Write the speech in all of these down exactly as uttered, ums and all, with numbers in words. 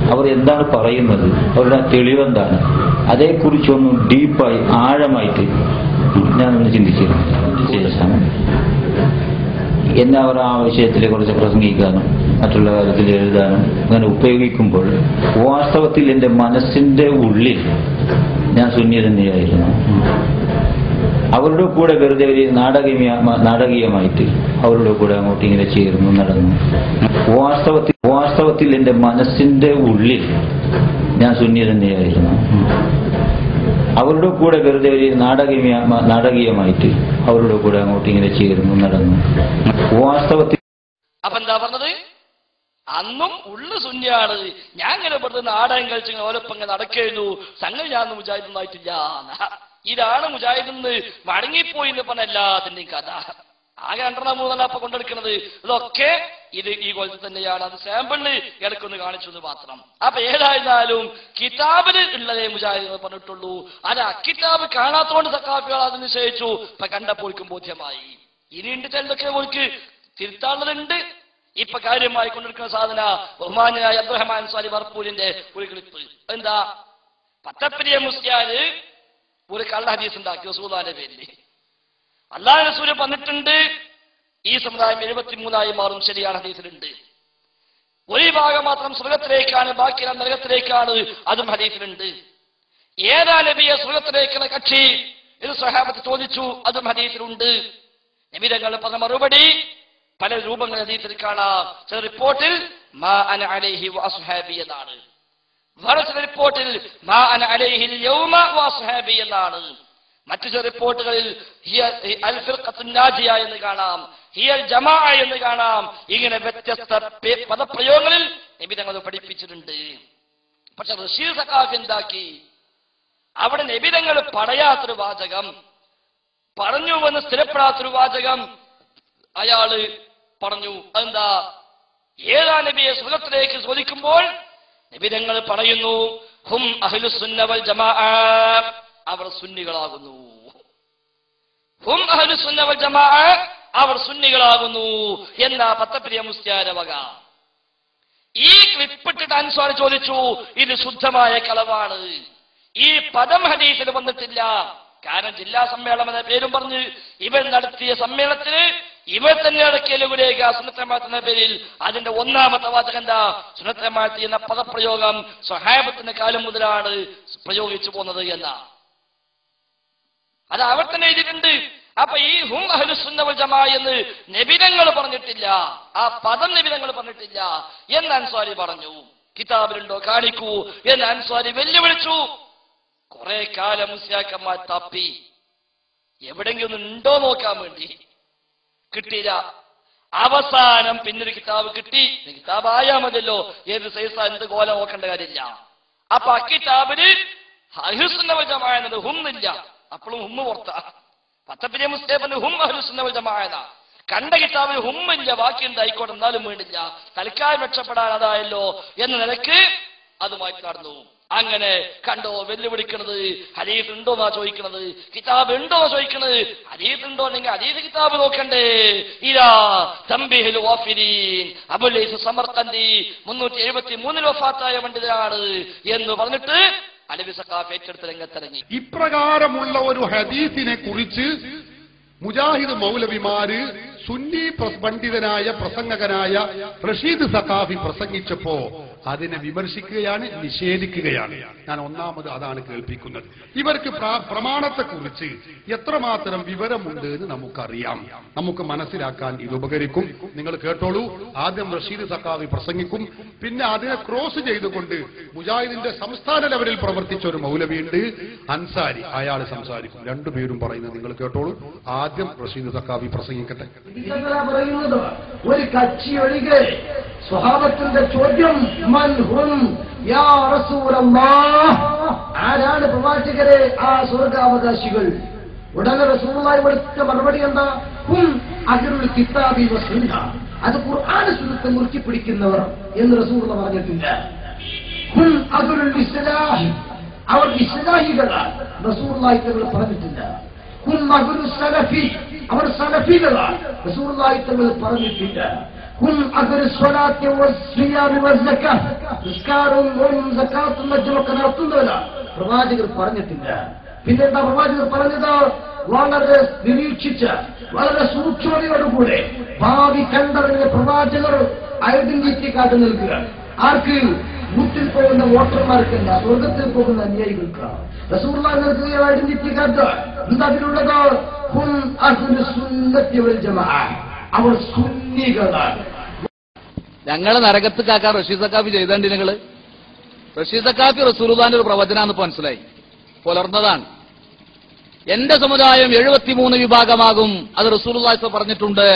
അവർ എന്താണ് പറയുന്നത്, അവരുടെ തെളിവെന്താണ്, അതേക്കുറിച്ചൊന്നും ഡീപ്പായി ആഴമായിട്ട് ഞാനൊന്ന് ചിന്തിച്ചിരുന്നു. ശേഷം എന്നെ അവർ ആ വിഷയത്തിലെ കുറിച്ച് പ്രസംഗിക്കാനും മറ്റുള്ള കാര്യത്തിൽ എഴുതാനും അങ്ങനെ ഉപയോഗിക്കുമ്പോൾ വാസ്തവത്തിൽ എൻ്റെ മനസ്സിൻ്റെ ഉള്ളിൽ ഞാൻ സുന്നി തന്നെയായിരുന്നു. അവരുടെ കൂടെ വെറുതെ ഒരു നാടകീയ നാടകീയമായിട്ട് അവരുടെ കൂടെ അങ്ങോട്ട് ഇങ്ങനെ ചേർന്നു നടന്നു. വാസ്തവത്തിൽ വാസ്തവത്തിൽ എൻ്റെ മനസ്സിൻ്റെ ഉള്ളിൽ ഞാൻ സുന്നി തന്നെയായിരുന്നു. അവരുടെ കൂടെ വെറുതെ ഒരു നാടകീയ നാടകീയമായിട്ട് അവരുടെ കൂടെ അങ്ങോട്ട് ഇങ്ങനെ ചേർന്നു നടന്നു. വാസ്തവത്തിൽ അപ്പൊ എന്താ പറഞ്ഞത്? അന്നും ഉള്ളു സുന്നിയാണ്. ഞാൻ ഇങ്ങനെ പെടുന്ന നാടകം കളിച്ച് ഓലപ്പങ്ങ നടക്കുന്നു, സംഗതി ഞാൻ മുജാഹിദൊന്നായിട്ടില്ല. ഇതാണ് മുജാഹിദെന്ന് മടങ്ങിപ്പോയി എന്ന് പറഞ്ഞ എല്ലാത്തിന്റെയും കഥ. ആകെ രണ്ടെണ്ണം മൂന്നെണ്ണം അപ്പൊ കൊണ്ടെടുക്കുന്നത് ഇതൊക്കെ ഇത് ഈ കൊല്ലത്തിൽ തന്നെയാണ്. അത് സാമ്പിളിന് ഇടക്കൊന്ന് കാണിച്ചു എന്ന് മാത്രം. അപ്പൊ ഏതായിരുന്നാലും കിതാബിൽ ഉള്ളതേ മുജാഹിദ് എന്ന് പറഞ്ഞിട്ടുള്ളൂ. അത് അക്കിതാബ് കാണാത്തോണ്ട് സക്കാഫികൾ അത് നിശ്ചയിച്ചു. ഇപ്പൊ കണ്ടപ്പോൾക്കും ബോധ്യമായി. ഇനിയുണ്ട് ചിലതൊക്കെ ഓർക്ക് തിരുത്താനുള്ളതുണ്ട്. ഇപ്പൊ കാര്യമായി കൊണ്ടിരിക്കുന്ന സാധന ബഹുമാനായ അബ്ദുറഹ്മാൻ സാലി വർപ്പൂരിന്റെ ഒരു ക്ലിപ്പ്. എന്താ? പത്തപ്പിരിയ മുസ്ലിയാര് ഒരു കള്ള ഹദീസ് ഉണ്ടാക്കി റസൂലുള്ളാഹിന്റെ പേരിൽ. അല്ലാഹു റസൂൽ പറഞ്ഞിട്ടുണ്ട് ഈ സമുദായം എഴുപത്തിമൂന്നായി മാറും. ശരിയാണ്, ഹദീസിലുണ്ട്. ഒരു ഭാഗം മാത്രം സ്വർഗത്തിലേക്കാണ്, ബാക്കിയെല്ലാം നരകത്തിലേക്കാണ്. അതും ഹദീസിലുണ്ട്. ഏതാ നബിയെ സ്വർഗത്തിലേക്കുള്ള കക്ഷി ഇത് സ്വഹാബത്ത് ചോദിച്ചു. അതും ഹദീസിലുണ്ട്. നബി തങ്ങൾ പറഞ്ഞ മറുപടി പല രൂപങ്ങൾ ഹദീസിൽ കാണാം. ചില റിപ്പോർട്ടിൽ മാ അന അലൈഹി വഅസ്ഹാബി എന്നാണ്. വേറെ ചില റിപ്പോർട്ടിൽ മാ അന അലൈഹിൽ യൗമ വഅസ്ഹാബി എന്നാണ്. മറ്റു ചില റിപ്പോർട്ടുകളിൽ അൽ ഫിർഖത്തുൻ നാജിയ എന്ന് കാണാം, ഹിയൽ ജമാഅ എന്ന് കാണാം. ഇങ്ങനെ വ്യത്യസ്ത പദപ്രയോഗങ്ങളിൽ നബി തങ്ങൾ പഠിപ്പിച്ചിട്ടുണ്ട്. പക്ഷെ റഷീദ് സഖാഫി എന്താക്കി? അവിടെ നബി തങ്ങൾ പറയാത്തൊരു വാചകം പറഞ്ഞു എന്ന് സ്ഥിരപ്പെടാത്തൊരു വാചകം അയാള് പറഞ്ഞു. എന്താ? ഏതാ നബിയെ സ്വർഗ്ഗത്തിലേക്ക് ചോദിക്കുമ്പോൾ നബി തങ്ങൾ പറയുന്നു ഹും അഹ്ലുസ് സുന്ന വൽ ജമാഅ, അവർ സുന്നികളാകുന്നു. ഹും അഹ്ലുസ് സുന്ന വൽ ജമാഅ, അവർ സുന്നികളാകുന്നു എന്നാ പത്തപ്പിരിയ മുസ്ലിയാരെ വക. ഈ ക്ലിപ്പിട്ടിട്ട് അൻസ്വാർ ചോദിച്ചു, ഇത് ശുദ്ധമായ കളവാണ്, ഈ പദം ഹദീസിൽ വന്നിട്ടില്ല. കാരണം ജില്ലാ സമ്മേളനം എന്ന പേരും പറഞ്ഞ് ഇവർ നടത്തിയ സമ്മേളനത്തിന് ഇവർ തന്നെ അടക്കിയ ലഘുരേഖ സുന്നത്തമാഅത്ത് എന്ന പേരിൽ അതിന്റെ ഒന്നാമത്തെ വാചകം എന്താ? സുന്നത്തമാഅത്ത് എന്ന പദപ്രയോഗം സ്വഹാബത്തിന്റെ കാലം മുതലാണ് പ്രയോഗിച്ചു പോകുന്നത് എന്ന അത് അവർ തന്നെ എഴുതിയിട്ടുണ്ട്. അപ്പൊ ഈ ഹും അഹ്ലുസ് സുന്ന വൽ ജമാഅ എന്ന് നബിതങ്ങൾ പറഞ്ഞിട്ടില്ല, ആ പദം നബിതങ്ങൾ പറഞ്ഞിട്ടില്ല എന്ന് അൻസ്വാരി പറഞ്ഞു. കിതാബിലുണ്ടോ കാണിക്കൂ എന്ന് അൻസ്വാരി വെല്ലുവിളിച്ചു. കുറെ കാലം മുസ്ലിയാക്കന്മാർ തപ്പി എവിടെങ്കിലും ഒന്ന് ഉണ്ടോ നോക്കാൻ വേണ്ടി, കിട്ടിയില്ല. അവസാനം പിന്നൊരു കിതാബ് കിട്ടി. കിതാബ് ആയാ മതിയല്ലോ, ഏത് സൈസ എന്ത് കോല നോക്കേണ്ട കാര്യമില്ല. അപ്പൊ ആ കിതാബിന് അഹ്ലുസ് സുന്ന വൽ ജമാഅ എന്നത് ഹുന്നില്ല, അപ്പോഴും ഹുമ്മ് പുറത്ത. പത്തപ്പിരിയ മുസ്ലിം ഹും അഹ്ലുസ് സുന്ന വൽ ജമാഅ കണ്ട കിതാബിന് ഹുമ്മില്ല, ബാക്കി എന്തായിക്കോട്ടെ എന്നാലും വേണ്ടില്ല, തൽക്കാലം രക്ഷപ്പെടാൻ അതായല്ലോ എന്ന നിലക്ക് അതുമായി നടന്നു. അങ്ങനെ കണ്ടോ വെല്ലുവിളിക്കുന്നത്? ഹദീസ് ഉണ്ടോന്നാ ചോദിക്കുന്നത്, കിതാബ് ഉണ്ടോന്നാ ചോദിക്കുന്നത്. ഹദീസ് ഉണ്ടോ അല്ലെങ്കിൽ ഹദീസ് കിതാബ് നോക്കണ്ടേ? ഇതാ തംബീഹുൽ ഗാഫിലീൻ അബുൽ ഈസ് സമർഖന്ദി മുന്നൂറ്റി എഴുപത്തി മൂന്നിൽ വഫാത്തായ പണ്ഡിതനാണ് എന്ന് പറഞ്ഞിട്ട് അലവി സഖാഫി ഏറ്റെടുത്ത് രംഗത്തിറങ്ങി. ഇപ്രകാരമുള്ള ഒരു ഹദീസിനെ കുറിച്ച് മുജാഹിദ് മൗലവിമാര് സുന്നി പണ്ഡിതനായ പ്രസംഗകനായ റഷീദ് സഖാഫി പ്രസംഗിച്ചപ്പോ അതിനെ വിമർശിക്കുകയാണ്, നിഷേധിക്കുകയാണ്. ഞാൻ ഒന്നാമത് അതാണ് കേൾപ്പിക്കുന്നത്. ഇവർക്ക് പ്രമാണത്തെക്കുറിച്ച് എത്രമാത്രം വിവരമുണ്ട് എന്ന് നമുക്കറിയാം, നമുക്ക് മനസ്സിലാക്കാൻ ഇത് ഉപകരിക്കും. നിങ്ങൾ കേട്ടോളൂ. ആദ്യം റഷീദ് സഖാഫി പ്രസംഗിക്കും, പിന്നെ അതിനെ ക്രോസ് ചെയ്തുകൊണ്ട് മുജാഹിദിന്റെ സംസ്ഥാന ലെവലിൽ പ്രവർത്തിച്ച ഒരു മൗലവിയുണ്ട് അൻസാരി, അയാൾ സംസാരിക്കും. രണ്ടുപേരും പറയുന്നത് നിങ്ങൾ കേട്ടോളൂ. ആദ്യം റഷീദ് സഖാഫി പ്രസംഗിക്കട്ടെ. ഒരു കക്ഷി ഒഴികെ സ്വഹാബത്തിന്റെ ചോദ്യം മൻ ഹും യാ റസൂലല്ലാഹ്, ആരാണ് പ്രവാചകരെ ആ സ്വർഗാവകാശികൾ? ഉടനെ റസൂലുള്ളാഹി കൊടുത്ത മറുപടി എന്താ? ഹും അഹ്ലുൽ കിതാബി വസുന്ന, അത് ഖുർആൻ സുന്നത്തെ മുറുക്കി പിടിക്കുന്നവർ എന്ന് റസൂലുള്ളാഹി പറഞ്ഞിട്ടില്ല. ഹും അഹ്ലുൽ ഇസ്ലാഹി, അവർ ഇസ്ലാഹികളാണ്, റസൂലുള്ളാഹി തങ്ങൾ പറഞ്ഞിട്ടില്ല. ഹും അഹ്ലുൽ സലഫി, അവർ സലഫികളാണ്, റസൂലുള്ളാഹി തങ്ങൾ പറഞ്ഞിട്ടില്ല. ഹും അഗ്രിസ്വലാത്തി വസ്സിയാമി വസ്സക്കാത്ത്, നിസ്കാരവും നോമ്പും സക്കാത്തും മറ്റുമൊക്കെ നടത്തുന്നവരാണ്. പ്രവാചകർ പറഞ്ഞിട്ടില്ല. പിന്നെന്താ പ്രവാചകർ പറഞ്ഞത്? വളരെ നിരീക്ഷിച്ച് വളരെ സൂക്ഷ്മതയോടുകൂടെ ഭാവി കണ്ടറിഞ്ഞ പ്രവാചകർ ഐഡന്റിറ്റി കാർഡ് നൽകുക. ആർക്ക്? വീട്ടിൽ പോകുന്ന വോട്ടർമാർക്കല്ല, സ്വർഗത്തിൽ പോകുന്ന അനുയായികൾക്കാണ്. റസൂലുള്ളാഹി നൽകിയ ഐഡന്റിറ്റി കാർഡ് എന്താ അതിലുള്ളത്? ഹും അഹ്ലു സുന്നത്തി വൽ ജമാഅ, അവർ സുന്നികളാണ്. ഞങ്ങളെ നരകത്ത് കാക്കാൻ റഷീദ് സക്കാഫി ചെയ്തേണ്ടി നിങ്ങള്. റഷീദ് സക്കാഫി റസൂലുള്ളാഹിന്റെ ഒരു പ്രവചനാന്ന് മനസ്സിലായി, പുലർന്നതാണ്. എന്റെ സമുദായം എഴുപത്തിമൂന്ന് വിഭാഗമാകും, അത് റസൂലുള്ളാഹി പറഞ്ഞിട്ടുണ്ട്.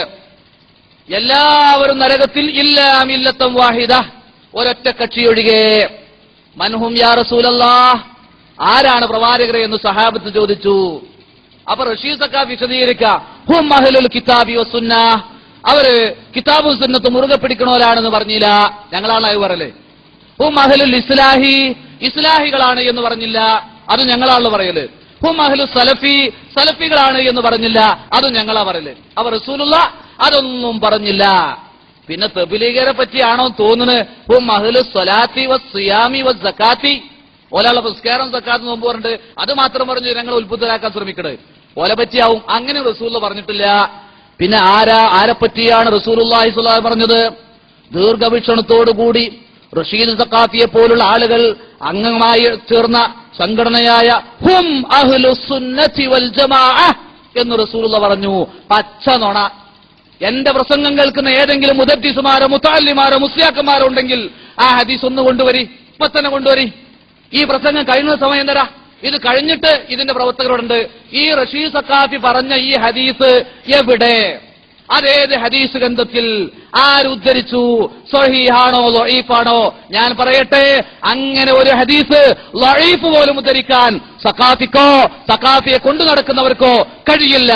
എല്ലാവരും നരകത്തിൽ ഇല്ലാ മില്ലത്തൻ വാഹിദ, ഒരൊറ്റ കക്ഷിയൊഴികെ. മൻഹും യാ റസൂലല്ലാഹ്, ആരാണ് പ്രവാചകരെ എന്ന് സഹാബത്ത് ചോദിച്ചു. അപ്പൊ റഷീദ് സക്കാഫി വിശദീകരിക്ക, ഹും അഹ്ലുൽ കിതാബി വസുന്ന, അവര് കിതാബും സുന്നത്തും മുറുകെ പിടിക്കണവരാണെന്ന് പറഞ്ഞില്ല, ഞങ്ങളാണ് അത് പറയല്. ഹും അഹ്ലുൽ ഇസ്ലാഹി, ഇസ്ലാഹികളാണ് എന്ന് പറഞ്ഞില്ല, അത് ഞങ്ങളാണ് പറയല്. ഹും അഹ്ലു സലഫി, സലഫികളാണ് എന്ന് പറഞ്ഞില്ല, അതും ഞങ്ങളാ പറയല്. അവർ റസൂലുള്ള അതൊന്നും പറഞ്ഞില്ല. പിന്നെ തബ്ലീഗരെ പറ്റിയാണോ തോന്നുന്നത്? ഹും അഹ്ലു സ്വലാത്തി വസ്സിയാമി വസ്സക്കാത്തി, ഓലാളെ പുസ്കാരം സക്കാത്ത് നോമ്പ് പറഞ്ഞിട്ട് അത് മാത്രം പറഞ്ഞ് ഞങ്ങൾ ഉത്ബുദ്ധരാക്കാൻ ശ്രമിക്കണത് ഓലെ പറ്റിയാവും. അങ്ങനെ റസൂൽ പറഞ്ഞിട്ടില്ല. പിന്നെ ആരാ ആരെ പറ്റിയാണ് റസൂലുള്ളാഹി സ്വല്ലല്ലാഹു അലൈഹി വസല്ലം പറഞ്ഞത്? ദീർഘവീക്ഷണത്തോടുകൂടി റഷീദ് സക്കാഫിയെ പോലുള്ള ആളുകൾ അംഗമായി ചേർന്ന സംഘടനയായ ഹും അഹ്ലു സുന്നത്തി വൽ ജമാഅ എന്ന് റസൂലുള്ളാഹി പറഞ്ഞു. പച്ച നുണ. എന്റെ പ്രസംഗം കേൾക്കുന്ന ഏതെങ്കിലും മുദദ്ദിസുമാരോ മുതഅല്ലിമാരോ മുസ്ലിയാക്കന്മാരോ ഉണ്ടെങ്കിൽ ആ ഹദീസ് ഒന്ന് കൊണ്ടുവരി, ഇപ്പൊ തന്നെ കൊണ്ടുവരി. ഈ പ്രസംഗം കഴിയുന്ന സമയം തരാ, ഇത് കഴിഞ്ഞിട്ട് ഇതിന്റെ പ്രവർത്തകരോടുണ്ട്. ഈ റഷീദ് സക്കാഫി പറഞ്ഞ ഈ ഹദീസ് എവിടെ? അതേത് ഹദീസ് ഗ്രന്ഥത്തിൽ? ആരുദ്ധരിച്ചു? സ്വഹീഹാണോ ലഈഫാണോ? ഞാൻ പറയട്ടെ, അങ്ങനെ ഒരു ഹദീസ് ലഈഫ് പോലും ഉദ്ധരിക്കാൻ സക്കാഫിക്കോ സക്കാഫിയെ കൊണ്ടു നടക്കുന്നവർക്കോ കഴിയില്ല.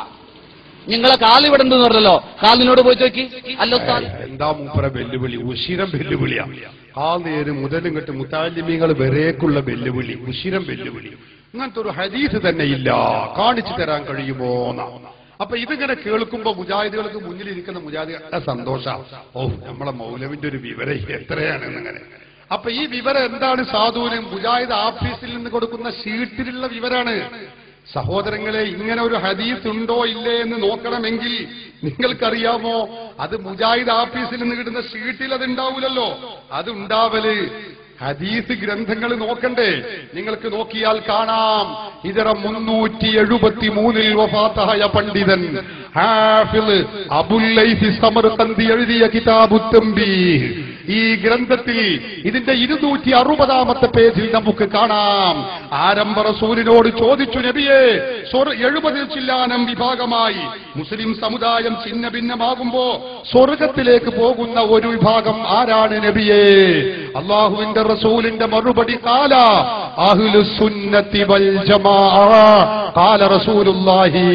നിങ്ങളെ കാലിവിടുന്നു പറഞ്ഞല്ലോ, കാലിനോട് പോയി ചോദിക്കി. അല്ലോ എന്താ മൂപ്പറ വെല്ലുവിളി? ഉശിരം വെല്ലുവിളിയാ. ആ നേര് മുതലും കെട്ട് മുത്താലിമീങ്ങൾ വരേക്കുള്ള വെല്ലുവിളി, ഉശിരം വെല്ലുവിളി. അങ്ങനത്തെ ഒരു ഹദീസ് തന്നെ ഇല്ല, കാണിച്ചു തരാൻ കഴിയുമോ? അപ്പൊ ഇതിങ്ങനെ കേൾക്കുമ്പോ മുജാഹിദുകൾക്ക് മുന്നിലിരിക്കുന്ന മുജാഹിദുകളുടെ സന്തോഷ, ഓ നമ്മളെ മൗലവിന്റെ ഒരു വിവരം എത്രയാണ് അങ്ങനെ. അപ്പൊ ഈ വിവരം എന്താണ്? സാധുവിന് മുജാഹിദ് ആഫീസിൽ നിന്ന് കൊടുക്കുന്ന ഷീറ്റിലുള്ള വിവരാണ്. സഹോദരങ്ങളെ, ഇങ്ങനെ ഒരു ഹദീസ് ഉണ്ടോ ഇല്ലേ എന്ന് നോക്കണമെങ്കിൽ നിങ്ങൾക്കറിയാമോ, അത് മുജാഹിദ് ആഫീസിൽ നിന്ന് കിട്ടുന്ന ഷീറ്റിൽ അത് ഉണ്ടാവൂലല്ലോ. അത് ഉണ്ടാവല് ഹദീസ് ഗ്രന്ഥങ്ങൾ നോക്കണ്ടേ? നിങ്ങൾക്ക് നോക്കിയാൽ കാണാം. ഇതര മുന്നൂറ്റി എഴുപത്തി മൂന്നിൽ വഫാത്തായ പണ്ഡിതൻ ഹാഫിള് അബുൽ ലൈസി സമർഖന്ദി എഴുതിയ കിതാബു തംബീഹ്, ഈ ഗ്രന്ഥത്തിൽ ഇതിന്റെ ഇരുന്നൂറ്റി അറുപതാമത്തെ പേജിൽ നമുക്ക് കാണാം. ആരംഭ റസൂലിനോട് ചോദിച്ചു, നബിയെ, എഴുപതിൽ ചില്ലാനം വിഭാഗമായി മുസ്ലിം സമുദായം ഛിന്ന ഭിന്നമാകുമ്പോ സ്വർഗത്തിലേക്ക് പോകുന്ന ഒരു വിഭാഗം ആരാണ് നബിയെ? അള്ളാഹുവിന്റെ റസൂലിന്റെ മറുപടി, ഖാല അഹ്ലുസ് സുന്നത്തി വൽ ജമാഅ, ഖാല റസൂലുള്ളാഹി.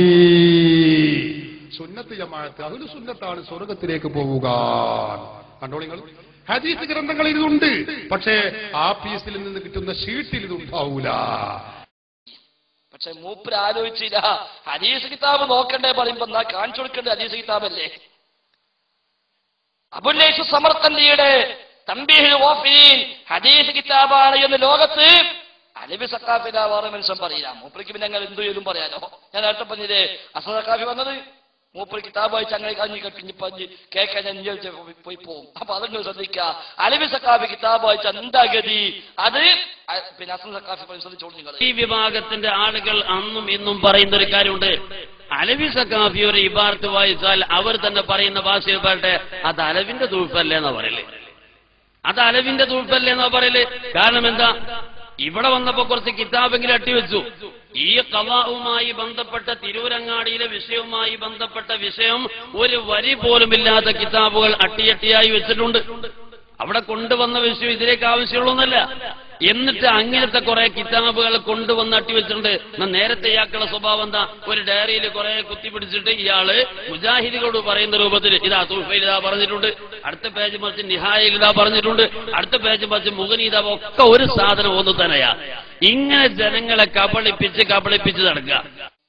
സുന്നത്ത് ജമാഅത്ത് അഹ്ലുസ് സുന്നത്താണ് സ്വർഗത്തിലേക്ക് പോവുക. കണ്ടോ നിങ്ങൾ, ഹദീസ് ഗ്രന്ഥങ്ങളിൽ ഇതുണ്ട്, പക്ഷേ ആഫീസിൽ നിന്ന് കിട്ടുന്ന ഷീറ്റിൽ ഇതുണ്ടാവൂല. പക്ഷെ മൂപ്പര് ആലോചിച്ചില്ല. ഹദീസ് കിതാബ് നോക്കണ്ടേ പറയുമ്പോ എന്നാ കാണിച്ചു കൊടുക്കേണ്ട ഹദീസ് കിതാബല്ലേ? അബുൽ ലൈസ് സമർഖന്ദിയുടെ തംബീഹുൽ ഗാഫിലീൻ ഹദീസ് കിതാബാണ് എന്ന് ലോകത്ത് അലവി സക്കാഫില വേറെ മനുഷ്യൻ പറയില്ല. മൂപ്പർക്ക് പിന്നെ ഞങ്ങൾ എന്തു ചെയ്തും പറയാലോ. ഞാൻ നേരത്തെ പറഞ്ഞില്ലേ, അസൻ സക്കാഫി വന്നത് മൂപ്പർ കിതാബ് വായിച്ച് അങ്ങനെ കഞ്ഞി കെട്ടിഞ്ഞ് പഞ്ഞ് കേൾക്കാൻ ഞാൻ പോയി പോകും. അപ്പൊ അതൊന്നും ശ്രദ്ധിക്കുക. അലവി സക്കാഫി കിതാബ് വായിച്ച എന്താ ഗതി? അത് പിന്നെ അസൻ സക്കാഫി ശ്രദ്ധിച്ചോളൂ നിങ്ങൾ. ഈ വിഭാഗത്തിന്റെ ആളുകൾ അന്നും ഇന്നും പറയുന്ന ഒരു കാര്യമുണ്ട്. അലവി സക്കാഫി ഒരു ഇബാർത്ത് വായിച്ചാൽ അവർ തന്നെ പറയുന്ന ഭാഷയിൽ പറയട്ടെ, അത് അലവിന്റെ തൂഫല്ലേ എന്നാ പറയല്, അത് അലവിന്റെ തൂഫല്ലേ എന്നാ പറയല്. കാരണം എന്താ? ഇവിടെ വന്നപ്പോ കുറച്ച് കിതാബെങ്കിലും അട്ടിവെച്ചു. ഈ ഖളാഉമായി ബന്ധപ്പെട്ട തിരൂരങ്ങാടിയിലെ വിഷയവുമായി ബന്ധപ്പെട്ട വിഷയം ഒരു വരി പോലുമില്ലാത്ത കിതാബുകൾ അട്ടിയട്ടിയായി വെച്ചിട്ടുണ്ട്. അവിടെ കൊണ്ടുവന്ന വിഷയം ഇതിലേക്ക് ആവശ്യമുള്ളൊന്നല്ല. എന്നിട്ട് അങ്ങനത്തെ കുറെ കിതാബുകൾ കൊണ്ടുവന്ന് അട്ടിവെച്ചിട്ടുണ്ട്. നേരത്തെ ഇയാൾക്കുള്ള സ്വഭാവം എന്താ? ഒരു ഡയറിയിൽ കുറെ കുത്തിപ്പിടിച്ചിട്ട് ഇയാള് മുജാഹിദികളോട് പറയുന്ന രൂപത്തിൽ ഇതാ തൂഫയിൽ ഇതാ പറഞ്ഞിട്ടുണ്ട്, അടുത്ത പേജ് മറിച്ച് നിഹായിൽ ഇതാ പറഞ്ഞിട്ടുണ്ട്, അടുത്ത പേജ് മറിച്ച് മുഗനീത, ഒക്കെ ഒരു സാധനം ഒന്ന് തന്നെയാ. ഇങ്ങനെ ജനങ്ങളെ കബളിപ്പിച്ച് കബളിപ്പിച്ച് നടക്കുക.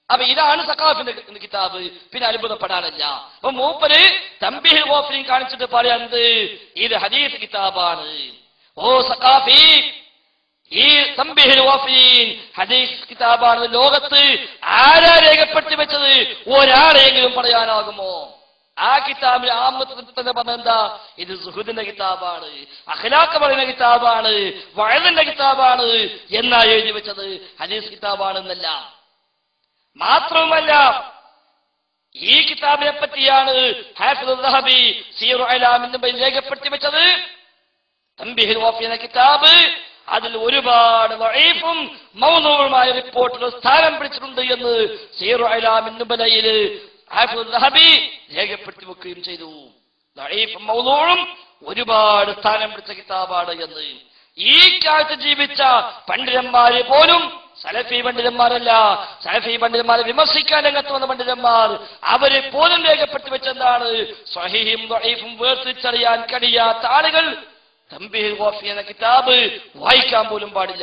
അപ്പൊ ഇതാണ് സഖാഫിന്റെ കിതാബ്. പിന്നെ അത്ഭുതപ്പെടാനല്ല. അപ്പൊ മൂപ്പര് തംബീഹുൽ ഗാഫിലീൻ കാണിച്ചിട്ട് പറയാനുണ്ട് ഇത് ഹദീസ് കിതാബാണ്. ഓ സഖാഫി, ഈ തംബീഹുൽ ഗാഫിലീൻ ഹദീസ് കിതാബാണ്. ലോകത്ത് ആരാ രേഖപ്പെടുത്തി വെച്ചത് ഒരാളെങ്കിലും പറയാനാകുമോ? ആ കിതാബിൽ ആമത്തിൽ തന്നെ പറഞ്ഞെന്താ, ഇത് സുഹൃദിന്റെ കിതാബാണ്, അഖ്ലാഖ് പറയുന്ന കിതാബാണ്, വഅദിന്റെ കിതാബാണ് എന്നാ എഴുതി വെച്ചത്. ഹദീസ് കിതാബാണെന്നല്ല. മാത്രവുമല്ല, ഈ കിതാബിനെ പറ്റിയാണ് ഹാഫിദ് ദഹബി സീറു അലാമിൻ നുബൈ രേഖപ്പെടുത്തി വെച്ചത്. തംബീഹുൽ ഗാഫിലീൻ എന്ന കിതാബ് അതിൽ ഒരുപാട് ദഈഫും മൗദൂഉമായ റിപ്പോർട്ടുകൾ സ്ഥാനം പിടിച്ചിട്ടുണ്ട് എന്ന് സീറു അലാമിൻ നുബലയിൽ ഹാഫിദ് ദഹബി രേഖപ്പെടുത്തി വെക്കുകയും ചെയ്തു. ദഈഫും മൗദൂഉം ഒരുപാട് സ്ഥാനം പിടിച്ച കിതാബാണ് എന്ന്. ഈ കാലത്ത് ജീവിച്ച പണ്ഡിതന്മാര് പോലും, സലഫി പണ്ഡിതന്മാരല്ല, സലഫി പണ്ഡിതന്മാരെ വിമർശിക്കാൻ രംഗത്ത് വന്ന പണ്ഡിതന്മാർ, അവരെ പോലും രേഖപ്പെടുത്തി വെച്ചെന്താണ്, സ്വഹീഹും ദഈഫും വേർതിരിച്ചറിയാൻ കഴിയാത്ത ആളുകൾ തംബീഹുൽ ഗാഫിലീൻ എന്ന കിതാബ് വായിക്കാൻ പോലും പാടില്ല.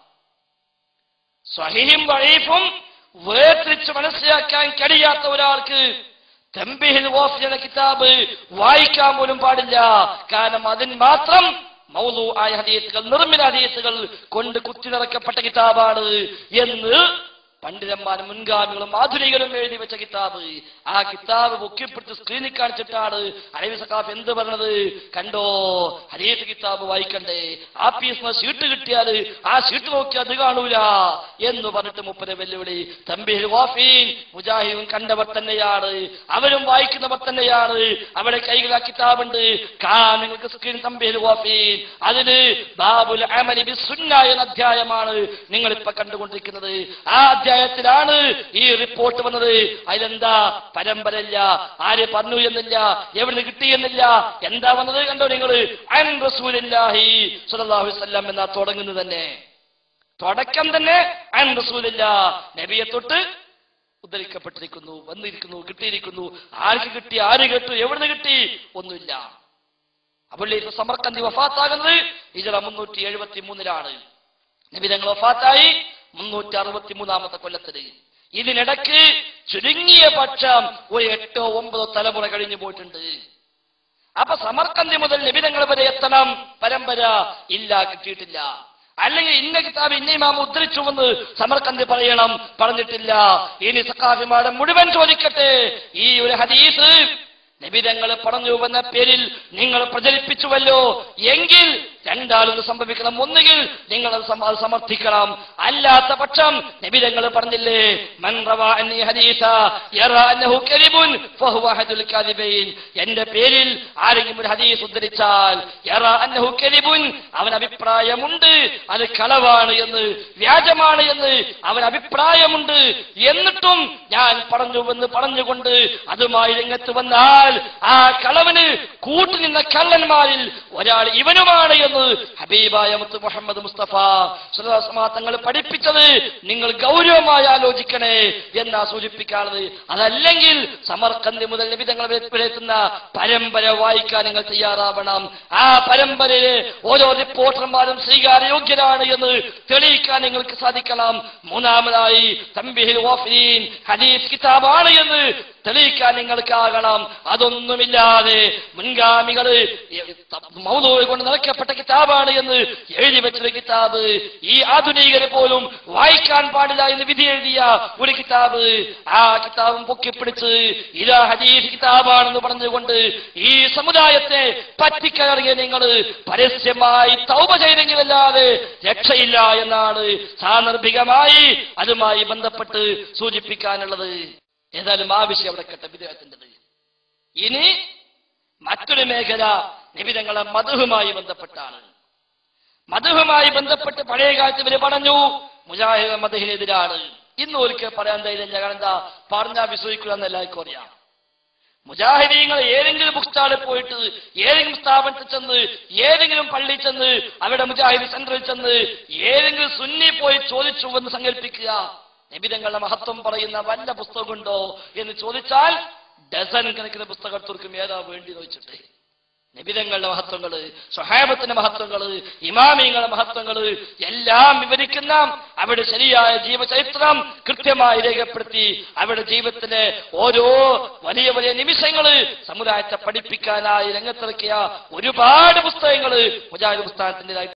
സ്വഹീഹും ദഈഫും വേർതിരിച്ച് മനസ്സിലാക്കാൻ കഴിയാത്ത ഒരാൾക്ക് തംബീഹുൽ ഗാഫിലീൻ എന്ന കിതാബ് വായിക്കാൻ പോലും പാടില്ല. കാരണം അതിന് മാത്രം മൗദൂആയ ഹദീസുകൾ, നിർമ്മിത ഹദീസുകൾ കൊണ്ട് കുത്തി നിറക്കപ്പെട്ട കിതാബാണ് എന്ന് പണ്ഡിതന്മാരും മുൻഗാമികളും ആധുനികരും എഴുതി വെച്ച കിതാബ്. ആ കിതാബ് പൊക്കിപ്പിടിച്ച് സ്ക്രീനിൽ കാണിച്ചിട്ടാണ് അലവി സഖാഫ് എന്ത് പറഞ്ഞത്, കണ്ടോ ഹദീസ് കിതാബ് വായിക്കണ്ടേ, ആ പീസ് ഷീട്ട് കിട്ടിയാൽ ആ ഷീട്ട് നോക്കി അത് കാണൂല എന്ന് പറഞ്ഞിട്ട് മുപ്പത് വെല്ലുവിളി. തംബീഹുൽ ഗാഫിലീൻ മുജാഹിദും കണ്ടവർ തന്നെയാണ്, അവരും വായിക്കുന്നവർ തന്നെയാണ്. അവിടെ കൈകൾ ആ കിതാബുണ്ട്, കാണാൻ നിങ്ങൾക്ക് സ്ക്രീൻ തംബീഹുൽ ഗാഫിലീൻ. അതിന് ബാബുൽ അമലി ബിസ്സുന്ന എന്ന അധ്യായമാണ് നിങ്ങളിപ്പോ കണ്ടുകൊണ്ടിരിക്കുന്നത്. ആ അധ്യായത്തിലാണ് ഈ റിപ്പോർട്ട് വന്നത്. അതിലെന്താ പരമ്പരയില്ല, ആര് പറഞ്ഞു എന്നില്ല, എവിടുന്ന് കിട്ടിയെന്നില്ല. എന്താ വന്നത് കണ്ടോ നിങ്ങൾ, അൻ റസൂലില്ലാഹി സ്വല്ലല്ലാഹു അലൈഹി വസല്ലം എന്നാ തുടങ്ങുന്നത് തന്നെ. തുടക്കം തന്നെ അൻ റസൂലില്ലാ, നബിയെ തൊട്ട് ഉദ്ധരിക്കപ്പെട്ടിരിക്കുന്നു, വന്നിരിക്കുന്നു, കിട്ടിയിരിക്കുന്നു. ആർക്ക് കിട്ടി, ആര് കേട്ടു, എവിടുന്ന് കിട്ടി, ഒന്നുമില്ല. അപ്പോൾ സമർക്കന്തി വഫാത്താകുന്നത് ഹിജ്റ മുന്നൂറ്റി എഴുപത്തി മൂന്നിലാണ്. നബി തങ്ങൾ വഫാത്തായി മുന്നൂറ്റി അറുപത്തി മൂന്നാമത്തെ കൊല്ലത്തിന്. ഇതിനിടയ്ക്ക് ചുരുങ്ങിയ പക്ഷം ഒരു എട്ടോ ഒമ്പതോ തലമുറ കഴിഞ്ഞു പോയിട്ടുണ്ട്. അപ്പൊ സമർക്കന്തി മുതൽ നബിതങ്ങൾ വരെ എത്തണം, പരമ്പര ഇല്ല, കിട്ടിയിട്ടില്ല. അല്ലെങ്കിൽ ഇന്ന കിതാബ് ഇന്ന ഇമാം ഉദ്ധരിച്ചുവെന്ന് സമർക്കന്തി പറയണം, പറഞ്ഞിട്ടില്ല. ഇനി സഖാഫിമാരെ മുഴുവൻ ചോദിക്കട്ടെ, ഈ ഒരു ഹദീസ് നബിതങ്ങൾ പറഞ്ഞുവെന്ന പേരിൽ നിങ്ങൾ പ്രചരിപ്പിച്ചുവല്ലോ എങ്കിൽ രണ്ടാളൊന്ന് സംഭവിക്കണം. ഒന്നുകിൽ നിങ്ങൾ അത് സമർത്ഥിക്കണം, അല്ലാത്ത പക്ഷം നബിതങ്ങൾ പറഞ്ഞില്ലേ, മൻ റവാ അന്നി ഹദീസ യറാ അന്നഹു കദിബുൻ ഫഹുവ അഹദുൽ കാദിബൈൻ. എന്റെ പേരിൽ ആരെങ്കിലും ഒരു ഹദീസ് ഉദ്ധരിച്ചാൽ യറാ അന്നഹു കദിബുൻ, അവൻ അഭിപ്രായമുണ്ട് അത് കളവാണ് എന്ന്, വ്യാജമാണ് എന്ന് അവൻ അഭിപ്രായമുണ്ട്, എന്നിട്ടും ഞാൻ പറഞ്ഞുവെന്ന് പറഞ്ഞുകൊണ്ട് അതുമായി രംഗത്ത് വന്നാൽ ആ കളവിന് കൂട്ടുനിന്ന കള്ളന്മാരിൽ ഒരാൾ ഇവനുമാണ് എന്ന് ഹബീബായ മുത്ത് മുഹമ്മദ് മുസ്തഫ സ്വല്ലല്ലാഹു അലൈഹി വസല്ലം തങ്ങൾ പഠിപ്പിച്ചത് നിങ്ങൾ ഗൗരവമായി ആലോചിക്കണേ എന്നാ സൂചിപ്പിക്കാറുള്ളത്. അതല്ലെങ്കിൽ സമർക്കന്തി മുതൽ നബി തങ്ങൾ എത്തുന്ന പരമ്പര വായിക്കാൻ നിങ്ങൾ തയ്യാറാവണം. ആ പരമ്പരയെ ഓരോ റിപ്പോർട്ടർമാരും സ്വീകാര്യോഗ്യരാണ് എന്ന് തെളിയിക്കാൻ നിങ്ങൾക്ക് സാധിക്കണം. മൂന്നാമതായി തംബീഹുൽ ഗാഫിലീൻ ഹദീസ് കിതാബാണ് എന്ന് തെളിയിക്കാൻ നിങ്ങൾക്കാകണം. അതൊന്നുമില്ലാതെ മുൻഗാമികള് മൗദൂഅ് കൊണ്ട് നിറയ്ക്കപ്പെട്ട കിതാബാണ് എന്ന് എഴുതി വെച്ചൊരു കിതാബ് ഈ ആധുനികരെ പോലും വായിക്കാൻ പാടില്ല എന്ന് വിധി എഴുതിയ ഒരു കിതാബ്, ആ കിതാബും പൊക്കിപ്പിടിച്ച് ഇതാ ഹദീസ് കിതാബാണെന്ന് പറഞ്ഞുകൊണ്ട് ഈ സമുദായത്തെ പറ്റിക്കയറിയ നിങ്ങൾ പരസ്യമായി തൗബ ചെയ്തെങ്കിലല്ലാതെ രക്ഷയില്ല എന്നാണ് സാന്ദർഭികമായി അതുമായി ബന്ധപ്പെട്ട് സൂചിപ്പിക്കാനുള്ളത്. ഏതായാലും ആ വിഷയം അവിടെ കേട്ട വിദേഹത്തിൻ്റെത്. ഇനി മറ്റൊരു മേഖല നിബിധങ്ങളെ മദ്ഹുമായി ബന്ധപ്പെട്ടാണ്. മദ്ഹുമായി ബന്ധപ്പെട്ട് പഴയ കാലത്ത് ഇവര് പറഞ്ഞു മുജാഹിദ് മദ്ഹിനെതിരാണ്. ഇന്ന് ഒരിക്കൽ പറയാൻ ധൈര്യം, കാരണം എന്താ പറഞ്ഞാൽ വിശ്വസിക്കുക എന്ന് എല്ലാവർക്കും അറിയാം. മുജാഹിദീങ്ങൾ ഏതെങ്കിലും ബുക്ക് സ്റ്റാളിൽ പോയിട്ട് ഏതെങ്കിലും സ്ഥാപനത്തിൽ ചെന്ന് ഏതെങ്കിലും പള്ളിയിൽ ചെന്ന് അവിടെ മുജാഹിദ് സെന്ററിൽ ചെന്ന് ഏതെങ്കിലും സുന്നി പോയി ചോദിച്ചു എന്ന് സങ്കല്പിക്കുക, നബിതങ്ങളുടെ മഹത്വം പറയുന്ന വല്ല പുസ്തകമുണ്ടോ എന്ന് ചോദിച്ചാൽ ഡസൻ കണക്കിന് പുസ്തകം തുറക്കും, ഏതാ വേണ്ടി ചോദിച്ചിട്ട് നബിതങ്ങളുടെ മഹത്വങ്ങള്, സ്വഹാബത്തിന്റെ മഹത്വങ്ങള്, ഇമാമിങ്ങളുടെ മഹത്വങ്ങള് എല്ലാം വിവരിക്കുന്ന അവിടെ ശരിയായ ജീവചരിത്രം കൃത്യമായി രേഖപ്പെടുത്തി അവിടെ ജീവിതത്തിലെ ഓരോ വലിയ വലിയ നിമിഷങ്ങള് സമുദായത്തെ പഠിപ്പിക്കാനായി രംഗത്തിറക്കിയ ഒരുപാട് പുസ്തകങ്ങള് മുജാഹിദ് പുസ്തകത്തിൻ്റെതായി